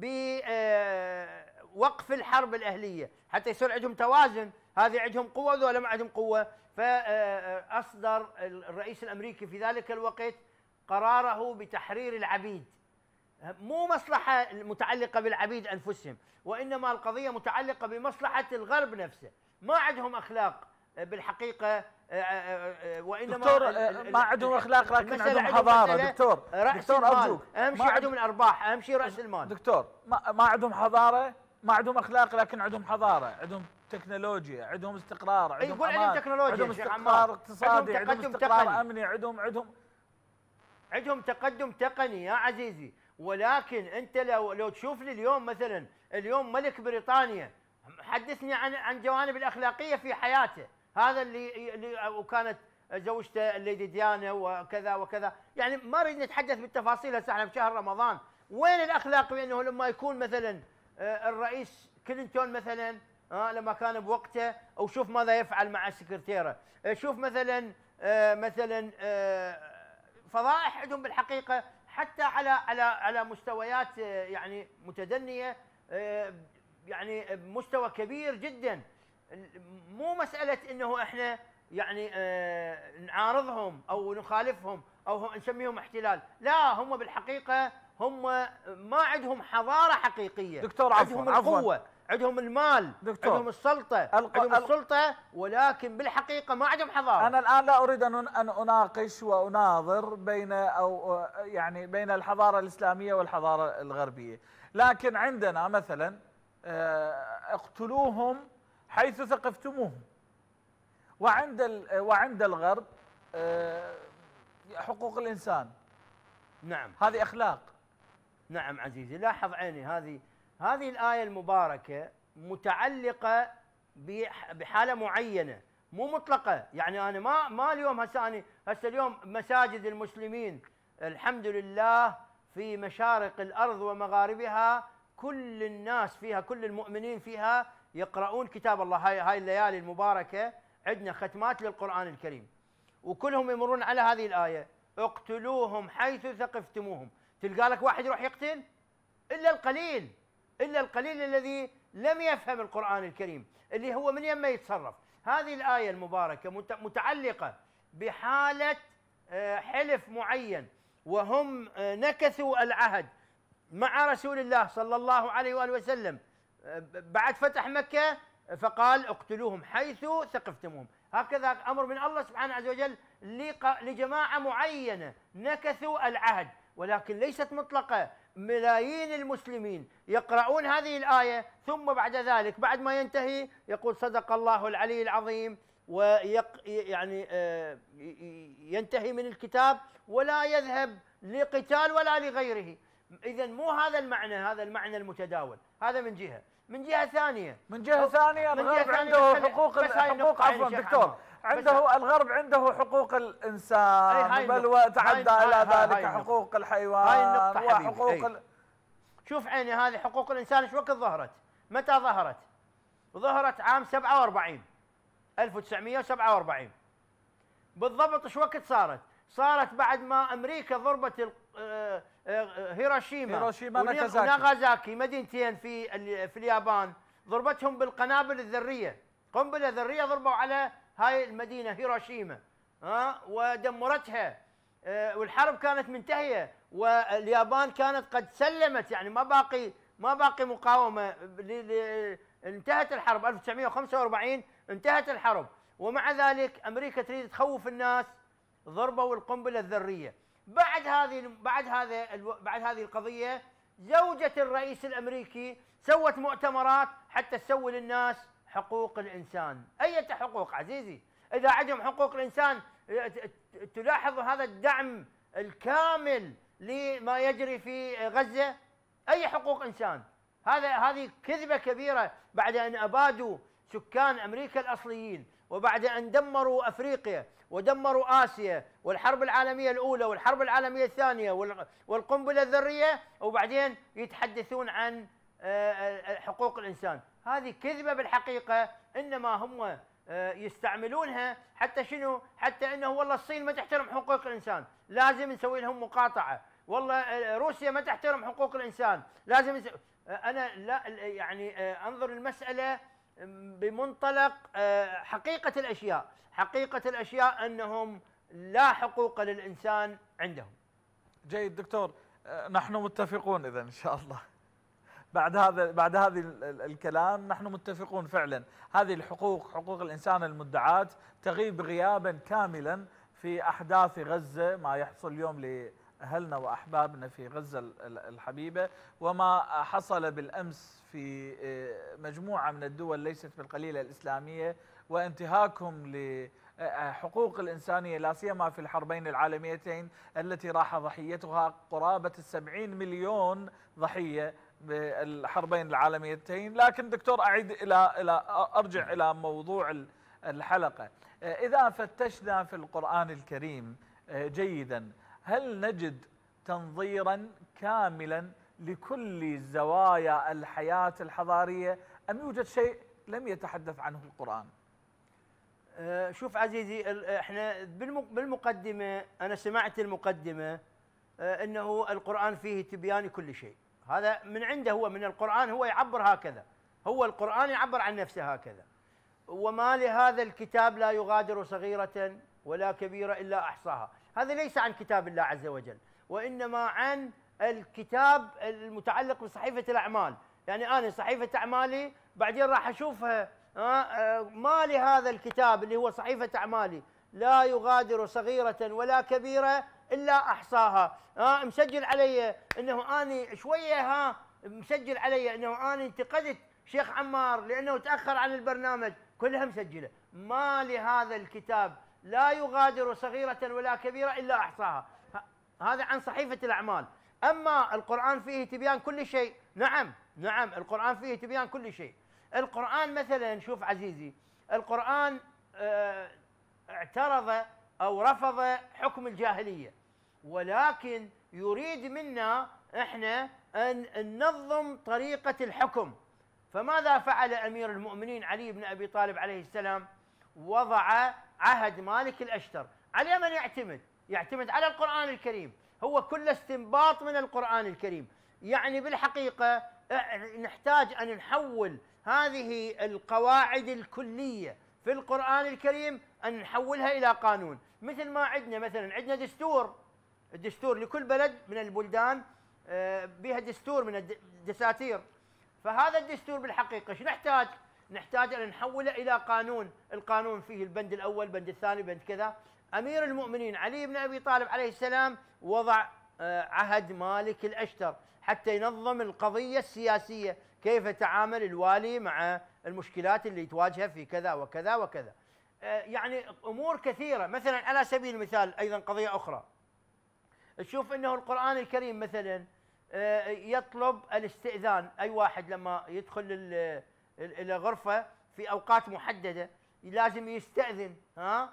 بوقف الحرب الأهلية حتى يصير عندهم توازن، هذه عندهم قوة ولا ما عندهم قوة. فأصدر الرئيس الأمريكي في ذلك الوقت قراره بتحرير العبيد، مو مصلحة متعلقة بالعبيد أنفسهم، وإنما القضية متعلقة بمصلحة الغرب نفسه، ما عندهم أخلاق بالحقيقة، وإنما دكتور ما عندهم أخلاق لكن عندهم حضارة. دكتور دكتور أرجوك، أهم شيء عندهم الأرباح، أهم شيء رأس المال. دكتور ما, ما عندهم حضارة، ما عندهم أخلاق لكن عندهم حضارة، عندهم تكنولوجيا، عندهم استقرار، عندهم أمان، عندهم تكنولوجيا، عندهم استقرار اقتصادي، عندهم استقرار تقني. أمني، عندهم عندهم عندهم تقدم تقني يا عزيزي. ولكن أنت لو لو تشوف لي اليوم مثلا، اليوم ملك بريطانيا، حدثني عن عن جوانب الأخلاقية في حياته، هذا اللي اللي وكانت زوجته الليدي ديانا وكذا وكذا، يعني ما نريد نتحدث بالتفاصيل هسه احنا بشهر رمضان. وين الأخلاق بأنه لما يكون مثلا الرئيس كلينتون مثلا لما كان بوقته، او شوف ماذا يفعل مع السكرتيرة، شوف مثلا مثلا فضائح عندهم بالحقيقة حتى على على على مستويات يعني متدنية، يعني بمستوى كبير جدا. مو مسألة انه احنا يعني نعارضهم او نخالفهم او نسميهم احتلال، لا، هم بالحقيقة هم ما عندهم حضارة حقيقية. دكتور عفوا عندهم القوة، عفوا. عندهم المال، دكتور. عندهم السلطة، الق... عندهم السلطة، ولكن بالحقيقة ما عندهم حضارة. أنا الآن لا أريد أن أن أناقش وأناظر بين أو يعني بين الحضارة الإسلامية والحضارة الغربية، لكن عندنا مثلا اقتلوهم حيث ثقفتموهم، وعند وعند الغرب حقوق الإنسان. نعم، هذه أخلاق. نعم عزيزي، لاحظ عيني، هذه هذه الآية المباركة متعلقة بحالة معينة، مو مطلقة. يعني أنا ما ما اليوم هسه أنا هسه اليوم مساجد المسلمين الحمد لله في مشارق الأرض ومغاربها كل الناس فيها، كل المؤمنين فيها يقرؤون كتاب الله. هاي هاي الليالي المباركة عندنا ختمات للقرآن الكريم، وكلهم يمرون على هذه الآية: اقتلوهم حيث ثقفتموهم. تلقى لك واحد يروح يقتل؟ إلا القليل، إلا القليل الذي لم يفهم القرآن الكريم، اللي هو من يما يتصرف. هذه الآية المباركة متعلقة بحالة حلف معين، وهم نكثوا العهد مع رسول الله صلى الله عليه وآله وسلم بعد فتح مكة، فقال اقتلوهم حيث ثقفتموهم. هكذا أمر من الله سبحانه عز وجل لجماعة معينة نكثوا العهد، ولكن ليست مطلقة. ملايين المسلمين يقرؤون هذه الآية، ثم بعد ذلك بعد ما ينتهي يقول صدق الله العلي العظيم، ويق يعني ينتهي من الكتاب ولا يذهب لقتال ولا لغيره. إذن مو هذا المعنى، هذا المعنى المتداول. هذا من جهة. من جهة ثانية من جهة ثانية الغرب عنده حقوق حقوق عفوا دكتور، عنده الغرب عنده حقوق الإنسان، بل وتعدى إلى ذلك حقوق الحيوان وحقوق ال... شوف عيني، هذه حقوق الإنسان ايش وقت ظهرت؟ متى ظهرت؟ ظهرت عام سبعة وأربعين ألف وتسعمئة وسبعة وأربعين بالضبط. ايش وقت صارت؟ صارت بعد ما أمريكا ضربت هيروشيما هيروشيما وناغازاكي، مدينتين في في اليابان، ضربتهم بالقنابل الذرية، قنبلة ذرية ضربوا على هاي المدينة هيروشيما ها ودمرتها، والحرب كانت منتهية، واليابان كانت قد سلمت، يعني ما باقي ما باقي مقاومة. انتهت الحرب ألف وتسعمئة وخمسة وأربعين، انتهت الحرب، ومع ذلك أمريكا تريد تخوف الناس، ضربوا القنبلة الذرية. بعد هذه بعد هذا بعد هذه القضية، زوجة الرئيس الأمريكي سوت مؤتمرات حتى تسوي للناس حقوق الإنسان. أية حقوق عزيزي؟ إذا عندهم حقوق الإنسان تلاحظ هذا الدعم الكامل لما يجري في غزة. أي حقوق إنسان؟ هذا هذه كذبة كبيرة. بعد أن أبادوا سكان أمريكا الأصليين، وبعد أن دمروا أفريقيا ودمروا آسيا والحرب العالمية الأولى والحرب العالمية الثانية والقنبلة الذرية، وبعدين يتحدثون عن حقوق الإنسان. هذه كذبة بالحقيقة، إنما هم يستعملونها حتى شنو؟ حتى إنه والله الصين ما تحترم حقوق الإنسان، لازم نسوي لهم مقاطعة. والله روسيا ما تحترم حقوق الإنسان، لازم نسوي. أنا لا يعني أنظر المسألة بمنطلق حقيقة الأشياء. حقيقة الأشياء أنهم لا حقوق للإنسان عندهم. جيد دكتور، نحن متفقون إذا إن شاء الله. بعد هذا بعد هذه الكلام نحن متفقون فعلا. هذه الحقوق، حقوق الإنسان المدعاة، تغيب غيابا كاملا في أحداث غزة، ما يحصل اليوم لأهلنا وأحبابنا في غزة الحبيبة، وما حصل بالأمس في مجموعة من الدول ليست بالقليلة الإسلامية، وانتهاكهم لحقوق الإنسانية لا سيما في الحربين العالميتين التي راح ضحيتها قرابة السبعين مليون ضحية بالحربين العالميتين. لكن دكتور أعيد إلى إلى أرجع إلى موضوع الحلقة. إذا فتشنا في القرآن الكريم جيدا، هل نجد تنظيرا كاملا لكل زوايا الحياة الحضارية، أم يوجد شيء لم يتحدث عنه القرآن؟ شوف عزيزي، احنا بالمقدمة أنا سمعت المقدمة أنه القرآن فيه تبيان كل شيء. هذا من عنده، هو من القرآن، هو يعبر هكذا، هو القرآن يعبر عن نفسه هكذا. وما لهذا الكتاب لا يغادر صغيرة ولا كبيرة إلا أحصاها. هذا ليس عن كتاب الله عز وجل، وإنما عن الكتاب المتعلق بصحيفة الأعمال. يعني أنا صحيفة أعمالي بعدين راح أشوفها، ما لهذا الكتاب اللي هو صحيفة أعمالي لا يغادر صغيرة ولا كبيرة إلا أحصاها. ها مسجل علي أنه أنا شوية، ها مسجل علي أنه أنا انتقدت شيخ عمار لأنه تأخر عن البرنامج، كلها مسجلة. ما لهذا الكتاب لا يغادر صغيرة ولا كبيرة إلا أحصاها. هذا عن صحيفة الأعمال. أما القرآن فيه تبيان كل شيء، نعم نعم القرآن فيه تبيان كل شيء. القرآن مثلا، شوف عزيزي، القرآن اه اعترض أو رفض حكم الجاهلية، ولكن يريد منا احنا أن ننظم طريقة الحكم. فماذا فعل أمير المؤمنين علي بن أبي طالب عليه السلام؟ وضع عهد مالك الأشتر على من يعتمد؟ يعتمد على القرآن الكريم، هو كل استنباط من القرآن الكريم. يعني بالحقيقة نحتاج أن نحول هذه القواعد الكلية في القرآن الكريم أن نحولها إلى قانون. مثل ما عندنا مثلا عندنا دستور، الدستور لكل بلد من البلدان بها دستور من الدساتير. فهذا الدستور بالحقيقة ايش نحتاج؟ نحتاج أن نحوله إلى قانون، القانون فيه البند الأول، البند الثاني، بند كذا. أمير المؤمنين علي بن أبي طالب عليه السلام وضع عهد مالك الأشتر حتى ينظم القضية السياسية، كيف تعامل الوالي مع المشكلات اللي تواجهه في كذا وكذا وكذا. يعني أمور كثيرة. مثلا على سبيل المثال أيضا قضية أخرى، تشوف أنه القرآن الكريم مثلا يطلب الاستئذان. أي واحد لما يدخل إلى غرفة في أوقات محددة لازم يستأذن. ها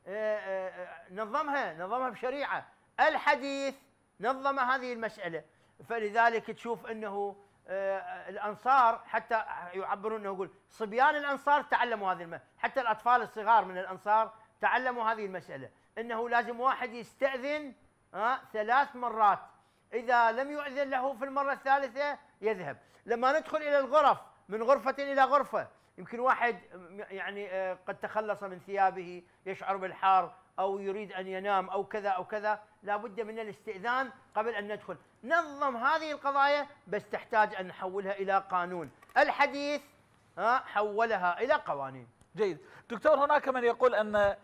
نظمها نظمها بشريعة. الحديث نظم هذه المسألة. فلذلك تشوف أنه الأنصار حتى يعبرون أنه يقول صبيان الأنصار تعلموا هذه المسألة، حتى الأطفال الصغار من الأنصار تعلموا هذه المسألة، أنه لازم واحد يستأذن ها ثلاث مرات، إذا لم يؤذن له في المرة الثالثة يذهب. لما ندخل إلى الغرف من غرفة إلى غرفة، يمكن واحد يعني قد تخلص من ثيابه يشعر بالحار أو يريد أن ينام أو كذا أو كذا، لا بد من الاستئذان قبل أن ندخل. نظم هذه القضايا بس تحتاج أن نحولها إلى قانون. الحديث ها حولها إلى قوانين. جيد. دكتور، هناك من يقول أن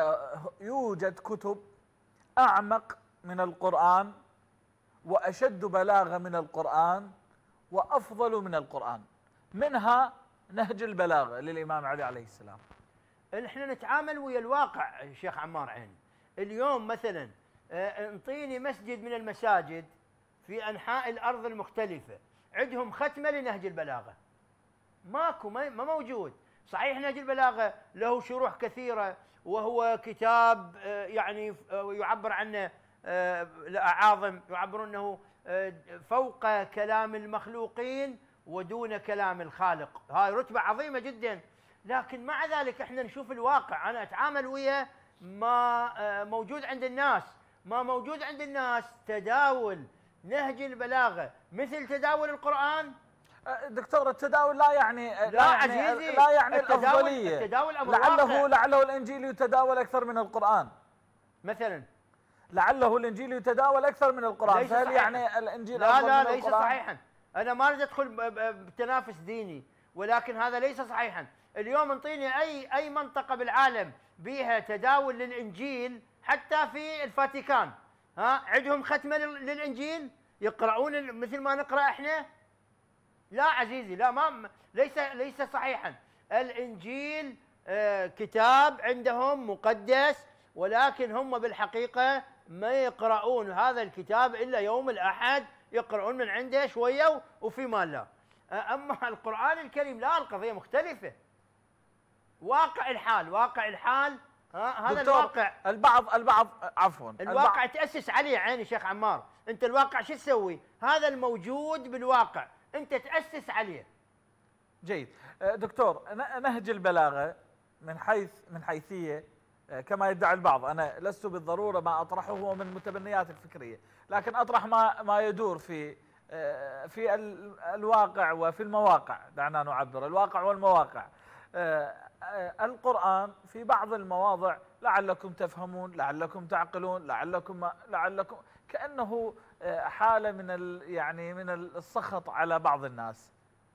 يوجد كتب أعمق من القرآن وأشد بلاغة من القرآن وأفضل من القرآن، منها نهج البلاغة للإمام علي عليه السلام. نحن نتعامل ويا الواقع شيخ عمار عين. اليوم مثلا انطيني مسجد من المساجد في أنحاء الأرض المختلفة عندهم ختمة لنهج البلاغة، ماكو، ما موجود. صحيح نهج البلاغة له شروح كثيرة وهو كتاب يعني يعبر عنه الأعاظم يعبرون أنه فوق كلام المخلوقين ودون كلام الخالق، هاي رتبة عظيمة جدا. لكن مع ذلك احنا نشوف الواقع، أنا أتعامل ويا ما موجود عند الناس. ما موجود عند الناس تداول نهج البلاغة مثل تداول القرآن. دكتور، التداول لا يعني لا, لا يعني عزيزي لا يعني التداول الأفضلية. التداول أمر لعله واقع. لعله الإنجيل يتداول أكثر من القرآن مثلا لعله الإنجيل يتداول أكثر من القرآن، فهل صحيحاً. يعني الإنجيل لا أفضل لا من ليس القرآن؟ صحيحا. أنا ما أريد أدخل بتنافس ديني، ولكن هذا ليس صحيحا. اليوم انطيني أي أي منطقة بالعالم بها تداول للإنجيل، حتى في الفاتيكان ها عندهم ختمة للإنجيل يقرؤون مثل ما نقرأ احنا. لا عزيزي، لا، ما ليس ليس صحيحا. الإنجيل آه كتاب عندهم مقدس، ولكن هم بالحقيقة ما يقرؤون هذا الكتاب إلا يوم الأحد، يقرؤون من عنده شوية وفيما لا. آه أما القرآن الكريم لا، القضية مختلفة. واقع الحال واقع الحال ها هذا الواقع. البعض البعض عفوا الواقع البعض تأسس عليه عيني شيخ عمار. أنت الواقع شو تسوي؟ هذا الموجود بالواقع أنت تأسس عليه. جيد. دكتور، نهج البلاغة من حيث من حيثية كما يدعي البعض، أنا لست بالضرورة ما أطرحه هو من متبنيات الفكرية، لكن أطرح ما ما يدور في في الواقع وفي المواقع. دعنا نعبر الواقع والمواقع. القرآن في بعض المواضع لعلكم تفهمون، لعلكم تعقلون، لعلكم لعلكم كأنه حالة من يعني من السخط على بعض الناس.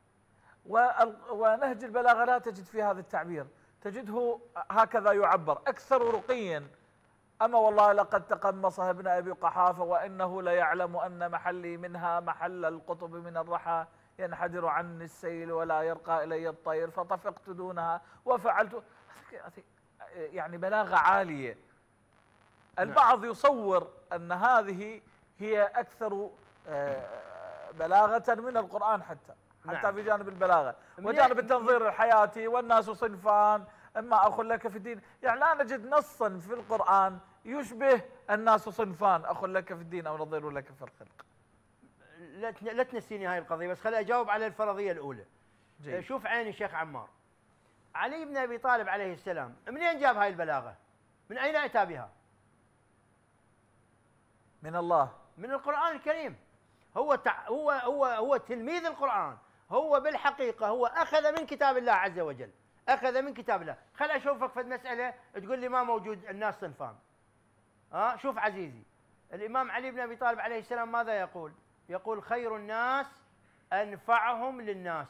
ونهج البلاغة لا تجد في هذا التعبير، تجده هكذا يعبر أكثر رقيا. أما والله لقد تقمصها ابن أبي قحافة وإنه ليعلم أن محلي منها محل القطب من الرحى، ينحدر عني السيل ولا يرقى إلي الطير فطفقت دونها وفعلت. يعني بلاغة عالية. البعض يصور أن هذه هي أكثر بلاغة من القرآن، حتى حتى نعم. في جانب البلاغة وجانب التنظير الحياتي، والناس صنفان إما أخ لك في الدين. يعني لا نجد نصا في القرآن يشبه الناس صنفان، أخ لك في الدين أو نظير لك في الخلق. لا تنسيني هاي القضية، بس خليني أجاوب على الفرضية الأولى. جيد. شوف عيني شيخ عمار، علي بن أبي طالب عليه السلام منين جاب هاي البلاغة؟ من أين أتى بها؟ من الله، من القرآن الكريم. هو تع... هو هو هو تلميذ القرآن، هو بالحقيقة هو أخذ من كتاب الله عز وجل، أخذ من كتاب الله. خل أشوفك في المسألة تقول لي ما موجود الناس صنفان. ها آه شوف عزيزي، الإمام علي بن أبي طالب عليه السلام ماذا يقول؟ يقول خير الناس أنفعهم للناس.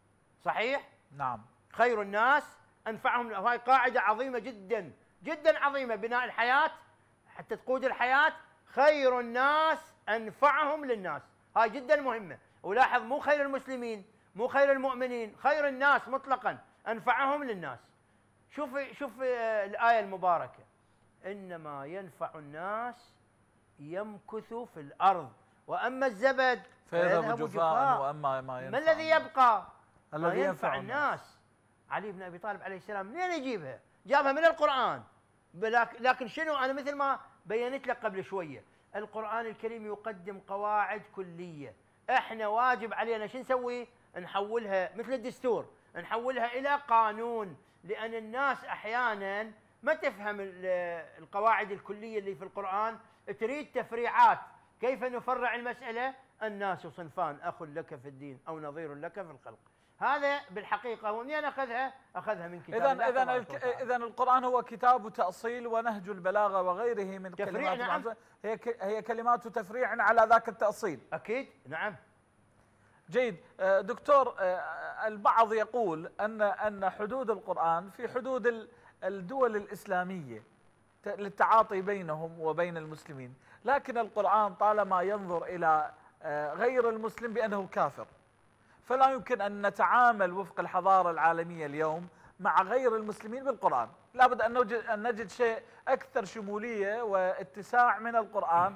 صحيح؟ نعم. خير الناس أنفعهم، وهي قاعدة عظيمة جدا جدا عظيمة، بناء الحياة حتى تقود الحياة. خير الناس أنفعهم للناس، هاي جدا مهمة. ولاحظ مو خير المسلمين، مو خير المؤمنين، خير الناس مطلقا أنفعهم للناس. شوف شوف الآية المباركة، إنما ينفع الناس يمكث في الأرض وأما الزبد فيذهب جفاء وأما ما ينفع. ما الذي يبقى؟ الذي ينفع الناس. علي بن أبي طالب عليه السلام منين يجيبها؟ جابها من القرآن. لكن شنو؟ أنا مثل ما بينت لك قبل شوية، القرآن الكريم يقدم قواعد كلية، احنا واجب علينا شو نسوي؟ نحولها مثل الدستور، نحولها إلى قانون، لأن الناس أحيانا ما تفهم القواعد الكلية اللي في القرآن، تريد تفريعات. كيف نفرع المسألة؟ الناس صنفان، أخ لك في الدين أو نظير لك في الخلق. هذا بالحقيقة ومنين أخذها؟ أخذها من كتاب الله. إذا إذا إذا القرآن هو كتاب تأصيل ونهج البلاغة وغيره من كلمات. نعم. هي هي كلمات تفريع على ذاك التأصيل. أكيد نعم. جيد. دكتور، البعض يقول أن أن حدود القرآن في حدود الدول الإسلامية للتعاطي بينهم وبين المسلمين، لكن القرآن طالما ينظر إلى غير المسلم بأنه كافر، فلا يمكن أن نتعامل وفق الحضارة العالمية اليوم مع غير المسلمين بالقرآن. لابد أن نجد, أن نجد شيء أكثر شمولية واتساع من القرآن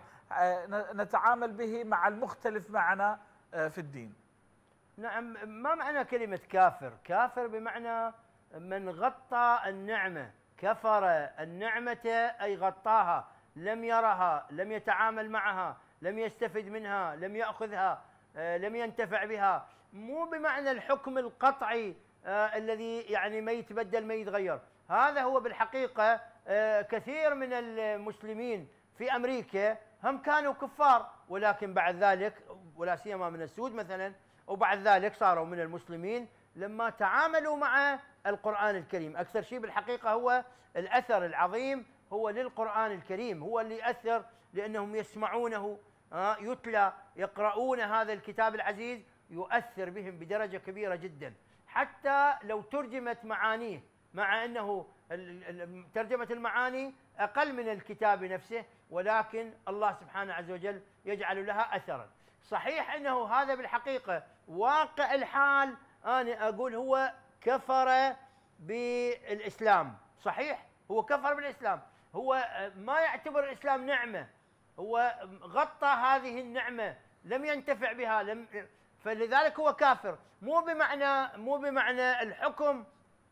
نتعامل به مع المختلف معنا في الدين. نعم. ما معنى كلمة كافر؟ كافر بمعنى من غطى النعمة، كفر النعمة أي غطاها، لم يرها، لم يتعامل معها، لم يستفد منها، لم يأخذها، لم ينتفع بها. مو بمعنى الحكم القطعي آه الذي يعني ما يتبدل ما يتغير. هذا هو بالحقيقة آه كثير من المسلمين في أمريكا هم كانوا كفار، ولكن بعد ذلك ولا سيما من السود مثلا، وبعد ذلك صاروا من المسلمين لما تعاملوا مع القرآن الكريم. أكثر شيء بالحقيقة هو الأثر العظيم هو للقرآن الكريم، هو اللي يأثر لأنهم يسمعونه آه يتلى، يقرؤون هذا الكتاب العزيز، يؤثر بهم بدرجة كبيرة جدا. حتى لو ترجمت معانيه، مع أنه ترجمة المعاني أقل من الكتاب نفسه، ولكن الله سبحانه عز وجل يجعل لها أثرا. صحيح أنه هذا بالحقيقة واقع الحال، أنا أقول هو كفر بالإسلام. صحيح هو كفر بالإسلام، هو ما يعتبر الإسلام نعمة، هو غطى هذه النعمة، لم ينتفع بها، لم فلذلك هو كافر. مو بمعنى مو بمعنى الحكم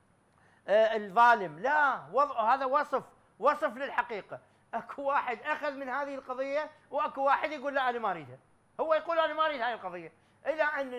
آه الظالم، لا، وضع هذا وصف وصف للحقيقة. اكو واحد اخذ من هذه القضية، واكو واحد يقول لا انا ما اريدها. هو يقول انا ما اريد هذه القضية، الى ان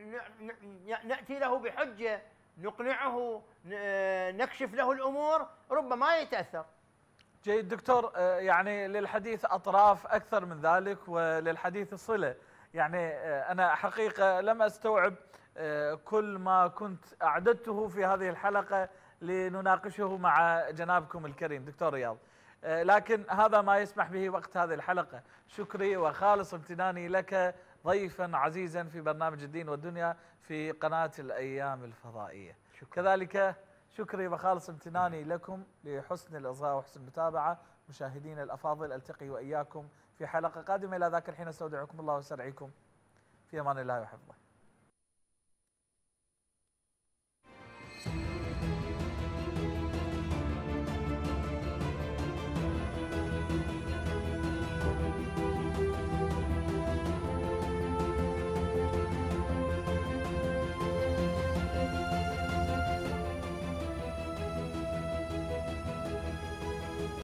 ناتي له بحجة نقنعه، نكشف له الامور، ربما يتاثر. جيد دكتور، يعني للحديث أطراف أكثر من ذلك وللحديث صلة. يعني أنا حقيقة لم أستوعب كل ما كنت أعددته في هذه الحلقة لنناقشه مع جنابكم الكريم دكتور رياض، لكن هذا ما يسمح به وقت هذه الحلقة. شكري وخالص امتناني لك ضيفا عزيزا في برنامج الدين والدنيا في قناة الأيام الفضائية. شكرا. كذلك شكري وخالص امتناني لكم لحسن الإصغاء وحسن المتابعة. مشاهدينا الأفاضل، ألتقي وإياكم في حلقة قادمة. إلى ذاك الحين استودعكم الله وسرعيكم في أمان الله وحفظه.